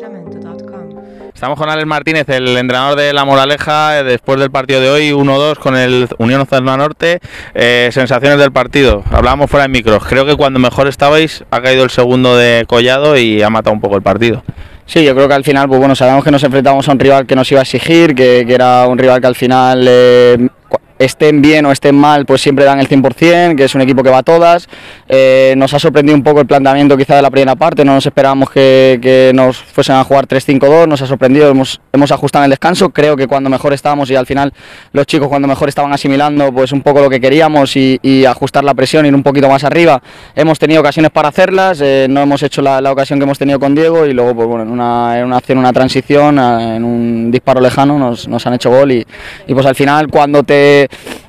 Estamos con Alex Martínez, el entrenador de La Moraleja, después del partido de hoy, 1-2 con el Unión Zona Norte. Sensaciones del partido. Hablábamos fuera de micros. Creo que cuando mejor estabais ha caído el segundo de Collado y ha matado un poco el partido. Sí, yo creo que al final, pues bueno, sabemos que nos enfrentábamos a un rival que nos iba a exigir, que era un rival que al final, estén bien o estén mal, pues siempre dan el 100%, que es un equipo que va a todas. Nos ha sorprendido un poco el planteamiento quizá de la primera parte, no nos esperábamos que nos fuesen a jugar 3-5-2, nos ha sorprendido, hemos ajustado en el descanso. Creo que cuando mejor estábamos y al final los chicos cuando mejor estaban asimilando pues un poco lo que queríamos y ajustar la presión, ir un poquito más arriba, hemos tenido ocasiones para hacerlas, no hemos hecho la ocasión que hemos tenido con Diego y luego pues bueno, en una acción, una transición, en un disparo lejano nos han hecho gol y pues al final cuando te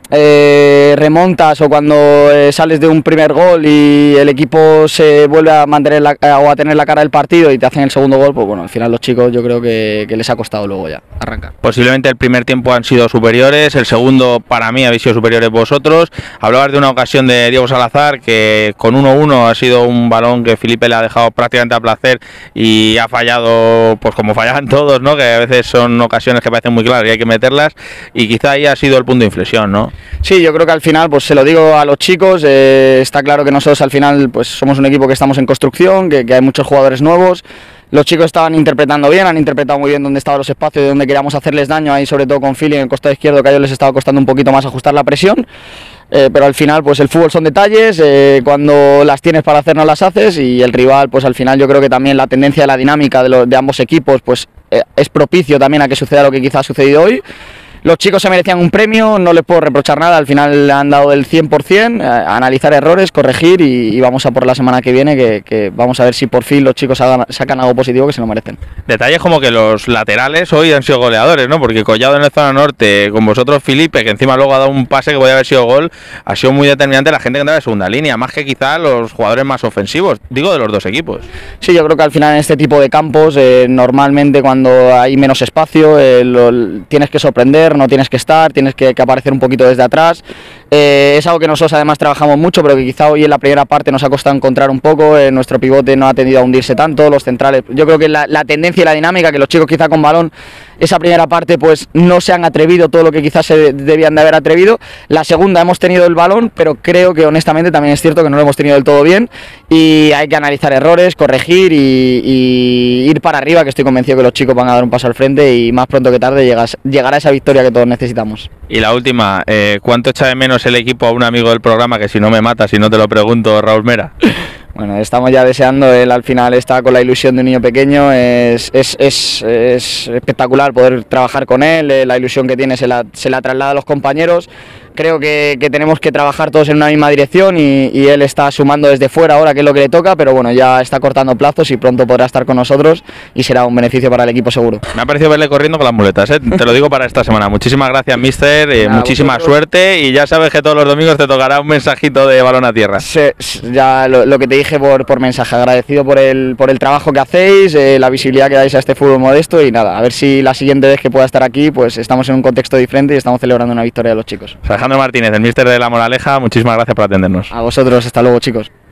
remontas o cuando sales de un primer gol y el equipo se vuelve a mantener o a tener la cara del partido y te hacen el segundo gol, pues bueno, al final los chicos yo creo que les ha costado luego ya arrancar. Posiblemente el primer tiempo han sido superiores, el segundo para mí habéis sido superiores vosotros. Hablabas de una ocasión de Diego Salazar que con 1-1 ha sido un balón que Felipe le ha dejado prácticamente a placer y ha fallado pues como fallaban todos, ¿no? Que a veces son ocasiones que parecen muy claras y hay que meterlas y quizá ahí ha sido el punto de inflexión, ¿no? Sí, yo creo que al final, pues se lo digo a los chicos, está claro que nosotros al final pues somos un equipo que estamos en construcción, que hay muchos jugadores nuevos. Los chicos estaban interpretando bien, han interpretado muy bien dónde estaban los espacios, de dónde queríamos hacerles daño, ahí sobre todo con Philly en el costado izquierdo, que a ellos les estaba costando un poquito más ajustar la presión. Pero al final pues el fútbol son detalles, cuando las tienes para hacer no las haces y el rival pues al final yo creo que también la tendencia, la dinámica de ambos equipos pues es propicio también a que suceda lo que quizás ha sucedido hoy. Los chicos se merecían un premio, no les puedo reprochar nada, al final le han dado el 100%, analizar errores, corregir y vamos a por la semana que viene, que vamos a ver si por fin los chicos sacan algo positivo que se lo merecen. Detalles como que los laterales hoy han sido goleadores, ¿no? Porque Collado en la zona norte, con vosotros Felipe, que encima luego ha dado un pase que podía haber sido gol, ha sido muy determinante la gente que andaba de segunda línea, más que quizá los jugadores más ofensivos, digo de los dos equipos. Sí, yo creo que al final en este tipo de campos, normalmente cuando hay menos espacio, tienes que sorprender, no tienes que estar, tienes que aparecer un poquito desde atrás. Es algo que nosotros además trabajamos mucho, pero que quizá hoy en la primera parte nos ha costado encontrar un poco. Nuestro pivote no ha tendido a hundirse tanto, los centrales, yo creo que la tendencia y la dinámica, que los chicos quizá con balón, esa primera parte pues no se han atrevido todo lo que quizás se debían de haber atrevido. La segunda hemos tenido el balón, pero creo que honestamente también es cierto que no lo hemos tenido del todo bien y hay que analizar errores, corregir y ir para arriba, que estoy convencido que los chicos van a dar un paso al frente y más pronto que tarde llegará esa victoria que todos necesitamos. Y la última, ¿cuánto echa de menos el equipo a un amigo del programa que si no me mata, si no te lo pregunto, Raúl Mera? Bueno, estamos ya deseando, él al final está con la ilusión de un niño pequeño, es espectacular poder trabajar con él, la ilusión que tiene se la traslada a los compañeros. Creo que tenemos que trabajar todos en una misma dirección y él está sumando desde fuera ahora, que es lo que le toca, pero bueno, ya está cortando plazos y pronto podrá estar con nosotros y será un beneficio para el equipo seguro. Me ha parecido verle corriendo con las muletas, te lo digo para esta semana. Muchísimas gracias, mister, muchísima suerte y ya sabes que todos los domingos te tocará un mensajito de balón a tierra. Sí, ya lo que te dije por mensaje, agradecido por el trabajo que hacéis, la visibilidad que dais a este fútbol modesto y nada, a ver si la siguiente vez que pueda estar aquí pues estamos en un contexto diferente y estamos celebrando una victoria de los chicos. Alejandro Martínez, el míster de La Moraleja, muchísimas gracias por atendernos. A vosotros, hasta luego chicos.